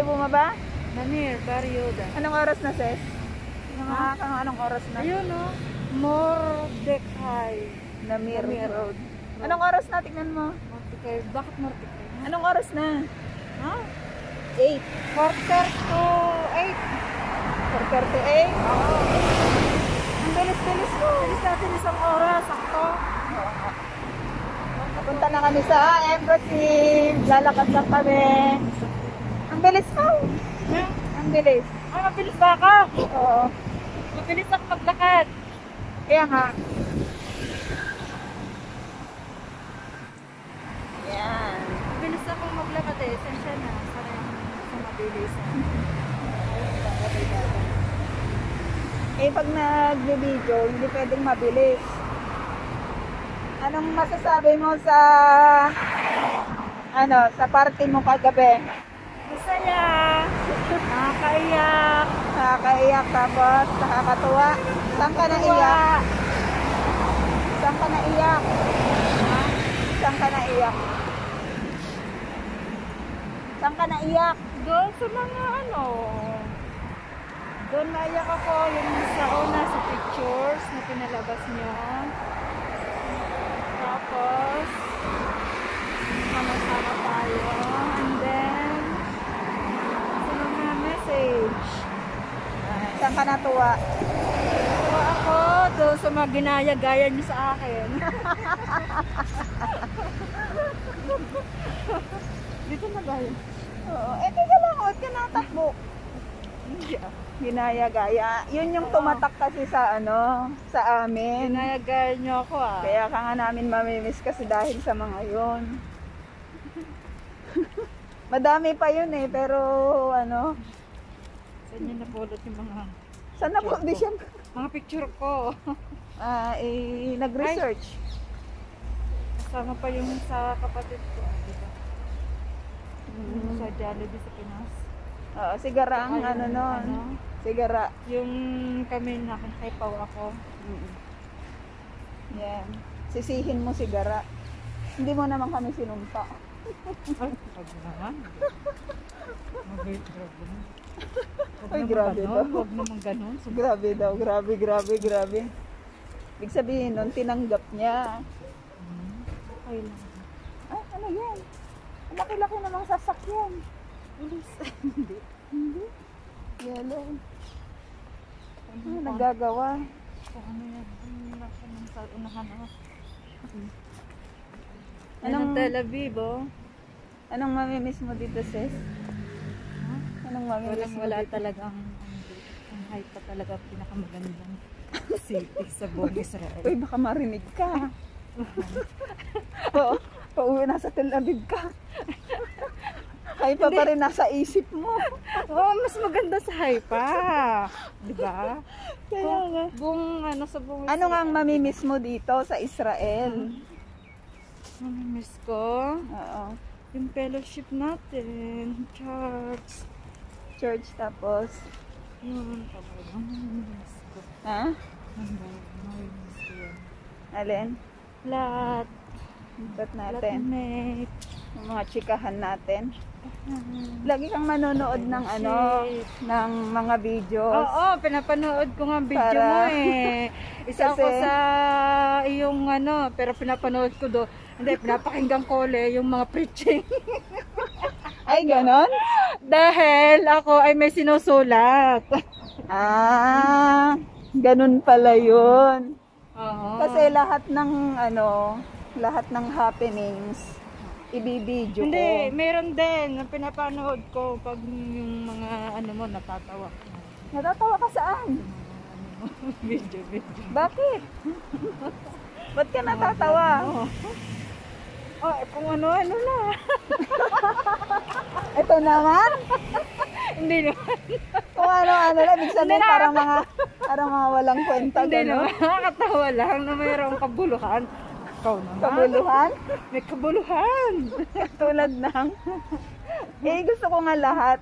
tayo bumaba? Namir, Baryoda. Anong oras na, sis? Anong oras na? Ayun, no? Mordecai. Namir Road. Anong oras na? Tignan mo. Mordecai. Bakit Mordecai? Anong oras na? Ha? 8. Quarter to 8. 4:38? Oo. Ang bilis-bilis ko. Bilis natin isang oras. Sakto. Punta na kami sa embassy. Lalakad lang kami. Ang bilis mo. Ang bilis. Ay, mabilis ba ka? Oo. Mabilis ako maglakad. Kaya nga. Yan. Mabilis ako maglakad eh. Sensya na. Sarang sa mabilis. Eh, pag nag-video, hindi pwedeng mabilis. Anong masasabi mo sa sa party mo kagabi? Masaya. Nakakaiyak. Nakakaiyak tapos nakakatuwa. Saan ka naiyak? Saan ka naiyak? Saan ka naiyak? Saan ka naiyak? Doon sa mga doon naiyak ako yung sa una sa pictures na pinalabas niyo. Tapos, sama-sama tayo. And then, sa mga message. Saan ka natuwa? Tuwa ako doon sa mga ginaya-gaya niyo sa akin. Dito na ba yun? Oo. Eh, teka lang. Huwag ka natakbo. Ginaya-gaya. Yun yung tumatak kasi sa sa amin. Ginaya-gaya niyo ako ah. Kaya ka nga namin mamimiss kasi dahil sa mga yun. Madami pa yun eh, pero Saan niyo napulot yung mga sana po, di siya, mga picture ko? nag-research. Kasama pa yung sa kapatid ko, diba? Yung sa Jollibee sa Pinas. Oo, sigara ang nun. Sigara. Yung kami nakakaipaw ako. Yan. Sisihin mo sigara. Hindi mo naman kami sinumpa. Ay, wag naman. Mabait, grabe na. Ay, grabe daw. Huwag naman ganun. Grabe daw. Grabe. Ibig sabihin nun, tinanggap niya. Okay lang. Ay, ano yan? Laki-laki namang sasakyan. Pulis. Hindi. Yellow. Nagagawa. Kung ano yan. Nasa nang sa unahan ako. Anong- Anong Tel Aviv, oh? Anong mamimiss mo dito, sis? Anong mamimiss mo Wala dito? talagang ang height pa talaga pinakamagandang city sa buong Israel. Uy, baka marinig ka. Oo, pauwi na sa Tel Aviv ka. Haifa pa rin nasa isip mo. Oh, mas maganda sa Haifa. Di ba? Kaya nga. Buong sa buong Ano nga ang Israel. mamimiss mo dito sa Israel? Mamimiss ko? Oo. Yung fellowship natin. Church. Church tapos. Yun. Mamimiss ko. Ha? Mamimiss ko yun. Alin? Lahat. Ba't natin? Flatmate. Yung mga chikahan natin. Lagi kang manonood ng ng mga videos. Oo, pinapanood ko nga ang video Para- mo eh. Isa ako Kasi- sa iyong pero pinapanood ko do. Hindi, pinapakinggan ko ulit yung mga preaching. Ay, ganon? Dahil ako ay may sinusulat. Ganun pala yun. Oo. Kasi lahat ng happenings, ibibideo ko. Hindi, meron din na pinapanood ko pag yung mga mo natatawa. Natatawa ka saan? Video. Bakit? Ba't ka natatawa? Oh, kung ano na. Ito naman? Hindi naman. Kung ano lang, ibig sabihin parang mga walang kwenta. Hindi Gano'n. naman. Nakakatawa lang na mayroong kabuluhan. Ikaw naman. Kabuluhan? May kabuluhan. Tulad ng, gusto ko nga lahat,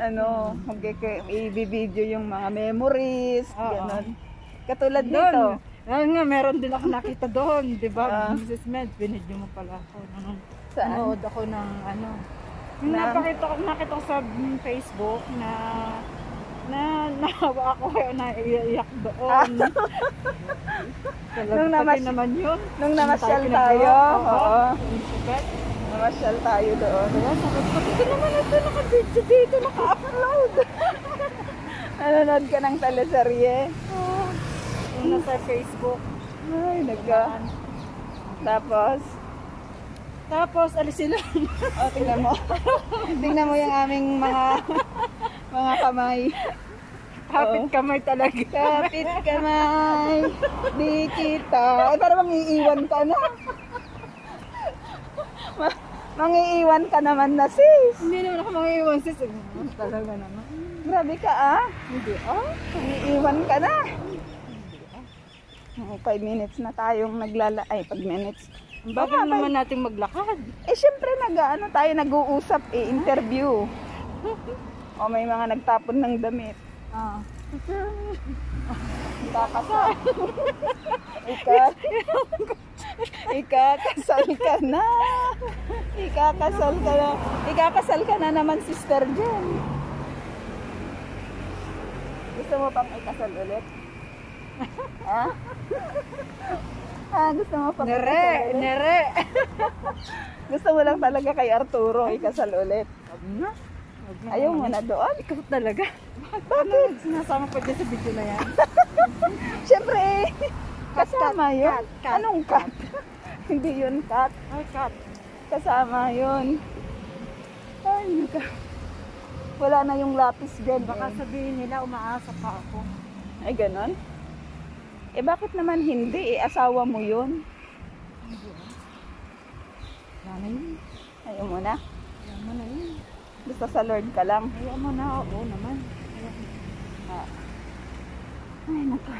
i-video yung mga memories, Oo. gano'n. Katulad Doon. nito. Nga, meron din ako nakita doon. Di ba? Ah. Mrs. Med, binidyo mo pala ako. Saan? Nanood ako ng Yung Na- nakita ko sa Facebook na nahawa ako kaya naiiyak doon. Nung Pati naman yun. Nung namasyal Tayo tayo, pinagawa. oo. Yung sugat. Namasyal tayo doon. Kaya sabi ko, ito naman ito, naka-video dito, naka-upload. Nanonood ka ng teleserye. Yung nasa Facebook. Ay, Tapos, alisin lang. tingnan mo. Tingnan mo yung aming mga kamay. Kapit Oo. kamay talaga. Kapit kamay, di kita. Ay, parang mangiiwan ka na. Mangiiwan ka naman na, sis. Hindi naman ako maiiwan sis. Talaga naman. Grabe ka, ah. Hindi Mangiiwan ka na. 5 minutes na tayong 5 minutes. Ang bagal naman nating maglakad. Syempre nag-uusap, interview. O may mga nagtapon ng damit. Kakasal. Ikakasal ka na. Ikakasal ka na naman, Sister Jen. Gusto mo pang ikasal ulit? Ha? Gusto mo pang ikasal ulit? Nere. Gusto mo lang talaga kay Arturo ikasal ulit? Ayaw mo na doon? Ikaw talaga. Bakit? Sinasama pa dyan sa video na yan. Siyempre, kasama yun. cut. Anong cut? Hindi yun cut. Ay, cut. Kasama yun. Ay, naka. Wala na yung lapis dyan. Baka sabihin nila, umaasa pa ako. Ay, ganon? Bakit naman hindi? Asawa mo yun. Wala na yun. Ayaw mo na? Ayaw mo na yun. Basta sa Lord ka lang. Ayaw mo na. Oo naman. Ay, naka.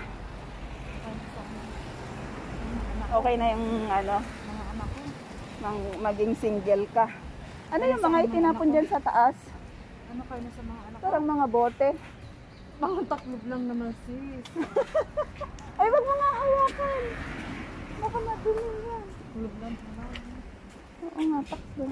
Okay na yung Mga anak ko. maging single ka. Ano Ay, yung sa mga mga itinapon anak ko. dyan sa taas? Ano kayo na sa mga anak ko? Parang mga bote. Mga taklob lang naman sis. Ay, wag mo nga hawakan. Baka madumi yan. Taklob lang naman. Oo nga, takbo.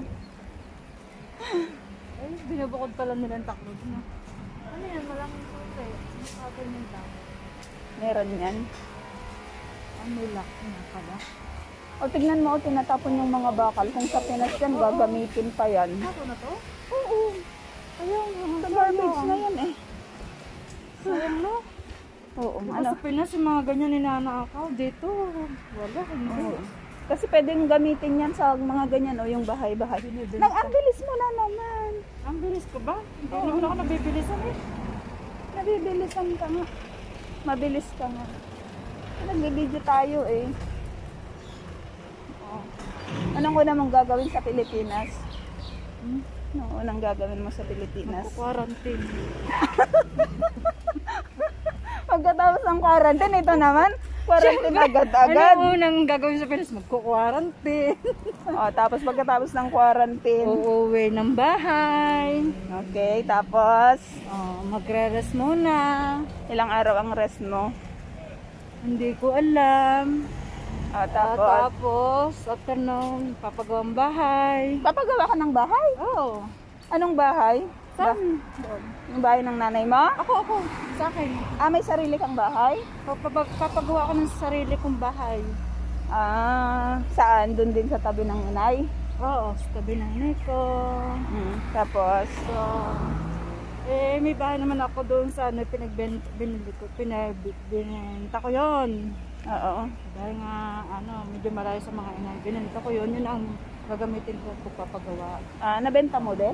Ay, binubukod pala nila ang taklob na. Ano yan? Malamang puti. Atin yung lang. Meron yan. May lock na pala. O tignan mo, tinatapon yung mga bakal. Kung sa Pinas yan, gagamitin pa yan. Ako na to? Oo. Ayaw nga. Sa garbage na yan eh. Sayang no? Oo, Diba ano? sa Pinas yung mga ganyan ninanakaw. Dito, wala. Hindi. Oo. Kasi pwedeng gamitin yan sa mga ganyan o yung bahay-bahay. Binibenta. Ang bilis mo na naman. Ang bilis ko ba? Hindi naman ako nabibilisan eh. Nabibilisan ka nga. Mabilis ka nga. Nag-video tayo eh. Oo. Anong una mong gagawin sa Pilipinas? Anong unang gagawin mo sa Pilipinas? Quarantine. Pagkatapos ng quarantine, ito naman, quarantine agad-agad. Ano unang gagawin sa Pinas? Magko-quarantine. Tapos pagkatapos ng quarantine, Uuwi ng bahay. okay, tapos, Magre-rest muna. ilang araw ang rest mo? Hindi ko alam. Tapos, Tapos, after nung papagawang bahay. papagawa ka ng bahay? Oo. Anong bahay? Saan? Yung bahay ng nanay mo? Ako. Sa akin. May sarili kang bahay? Papagawa ko ng sarili kong bahay. Saan? Doon din sa tabi ng inay? Oo, sa tabi ng inay ko. Tapos, So, may bahay naman ako doon sa binenta ko yun. oo. Dahil nga, medyo malayo sa mga inay. Binenta ko yun. Yun ang gagamitin ko kung papagawa. Nabenta mo din?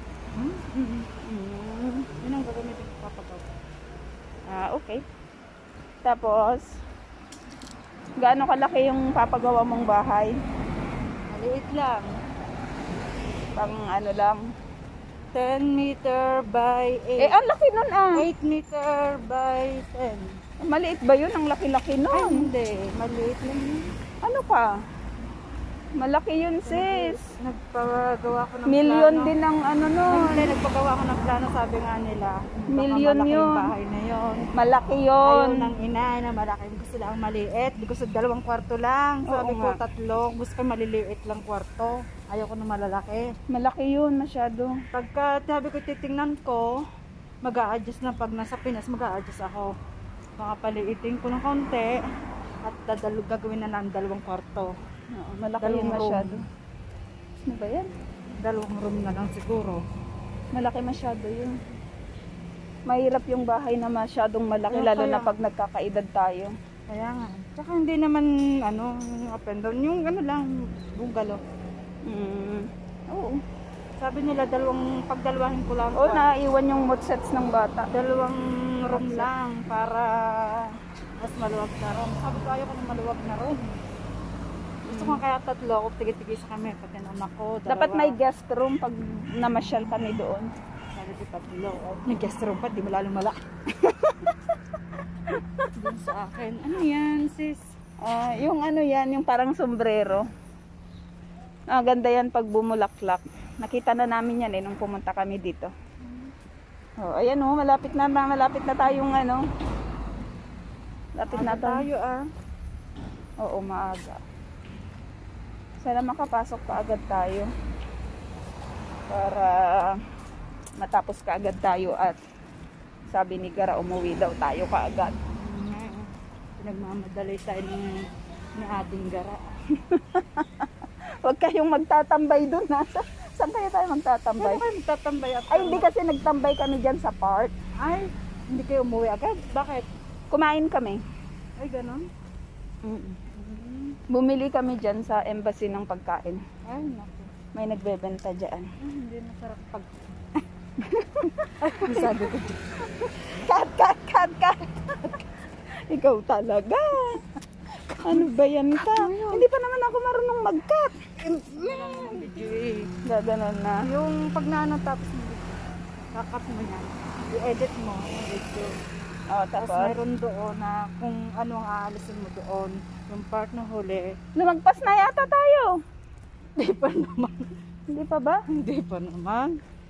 Yun ang gagamitin ko papagawa. Okay. Tapos, gaano kalaki yung papagawa mong bahay? Maliit lang. Pang ano lang? 10 meter by 8. Ang laki nun 8 meter by 10. Maliit ba yun? Ang laki-laki Ay, nun. hindi. Maliit lang yun. Ano ka? Malaki yun, sis. Nagpagawa ko ng Million plano. din ang ano nun. Hindi, nagpagawa ko ng plano. Sabi nga nila, baka Million malaki yun. yung bahay na yun. Malaki Ayaw yun. ng inay na malaki. Gusto lang maliit. Gusto 2 kwarto lang. Sabi Oo ko nga. 3. Gusto ko maliliit lang kwarto. Ayoko na malalaki. Malaki yun, masyado. Pagka sabi ko titingnan ko, mag-a-adjust na pag nasa Pinas, mag-a-adjust ako. Baka paliitin ko ng kaunti at gagawin na ng 2 kwarto. Oo, malaki Dalawang yun masyado. room. Ano ba yan? 2 room na lang siguro. Malaki masyado yun. Mahirap yung bahay na masyadong malaki, Kaya lalo na kaya. pag nagkakaedad tayo. Kaya nga. Tsaka hindi naman yung up and down. Yung lang, bungalow. Oo. Sabi nila pagdalawahin ko lang. Oo, naiwan yung mood sets ng bata. 2 room lang para mas maluwag na room. Sabi ko ayaw ko ng maluwag na room. Gusto ko kaya 3 ako, tigit-tigis kami, pati ng anak ko, 2. Dapat may guest room pag namasyal kami doon. Sabi ko 3. May guest room pa, di mo lalong malaki. Doon sa akin. Ano yan, sis? Yung ano yan, yung parang sombrero. Ganda yan pag bumulaklak. Nakita na namin yan nung pumunta kami dito. Ayan malapit na tayong ano. Lapit na tayo. Oo, maaga. Sana makapasok pa agad tayo. Para matapos ka agad tayo at sabi ni Gara umuwi daw tayo kaagad. Pinagmamadali tayo ni ating Gara. Huwag kayong magtatambay doon. Saan tayo magtatambay? Ano kayo magtatambay? Ay, hindi kasi nagtambay kami dyan sa park. Ay, hindi kayo umuwi agad? Bakit? Kumain kami. Ay, ganon? Bumili kami dyan sa embassy ng pagkain. Ay, naku. May nagbebenta dyan. Hindi masarap pag... Ay, sabi ko dyan. Cut! Ikaw talaga. Ano ba yan ka? Hindi pa naman ako marunong mag-cut. Gaganon na. Yung pag naano tapos mo, kakat mo yan. I-edit mo. Video. Tapos Tapos, mayroon doon na kung ano ang aalisin mo doon. Yung part na huli. lumagpas na yata tayo. Hindi pa naman. Hindi pa ba? Hindi pa naman.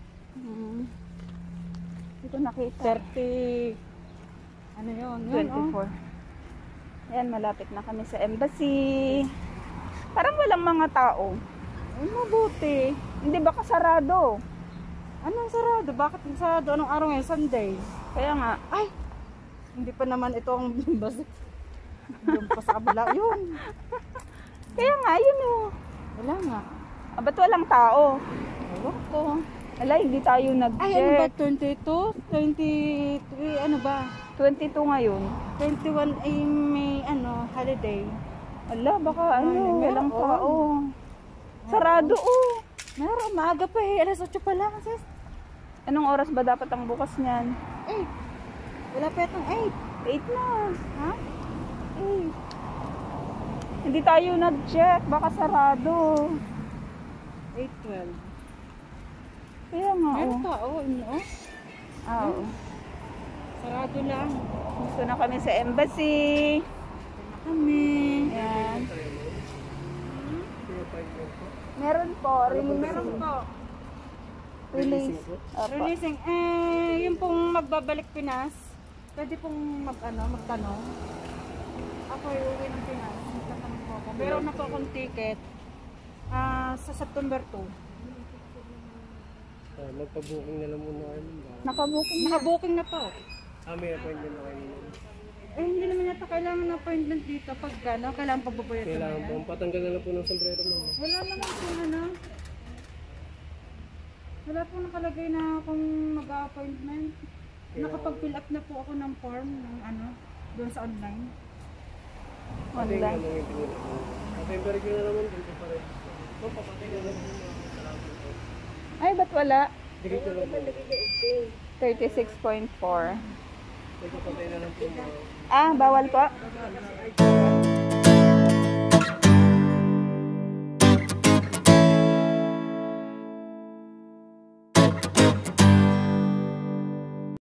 Hindi ko nakita. 30. Ano yun? 24. Ayan, malapit na kami sa embassy. Parang walang mga tao. Ay, mabuti. Hindi ba kasarado? Anong sarado? Bakit sarado? Anong araw ngayon? Sunday? Kaya nga, Ay! Hindi pa naman ito ang bimbas. Yung pa sa kabila. Yun. kaya nga, yun Wala nga. Ba't walang tao? Ewan ko. Ala, hindi tayo Ay, ano ba? nag-check. 22? 23? Ano ba? 22 ngayon. 21 ay may holiday. Ala, baka Meron. walang tao. Sarado, Meron, maaga pa eh. Alas 8 pa lang, sis. Anong oras ba dapat ang bukas niyan? 8. Wala pa itong 8 na. 8. Ha? 8. Hindi tayo nag-check, baka sarado. 8:12. Kaya nga, Meron pa, Oo. Sarado lang. Gusto na kami sa embassy. Kami. Ayan. Meron po, Meron po. release. Opo. Releasing. Yung pong magbabalik Pinas, pwede pong magtanong. Ako ay uwi ng Pinas. Magtatanong po ako. Meron na po akong ticket sa September 2. Magpa-booking na lang muna kayo. Nakabuking na. Naka-booking na po. May appointment na kayo. Hindi naman yata kailangan ng appointment dito pag kailangan pagbabayad ko na Kailangan yan. po. Patanggal na lang po ng sombrero mo. Wala naman po wala po nakalagay na kung mag-appointment. Nakapag-fill up na po ako ng form ng doon sa online. Online. September ko na naman dito pa rin. Papatay na lang po. Ay, ba't wala? Dito lang po. 36.4. Papatay na lang po. Bawal po?